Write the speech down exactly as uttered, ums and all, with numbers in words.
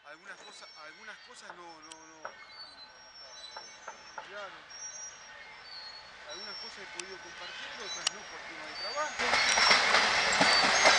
algunas cosas, algunas cosas no, no, no. Claro. Algunas cosas he podido compartir, otras no por tema de trabajo.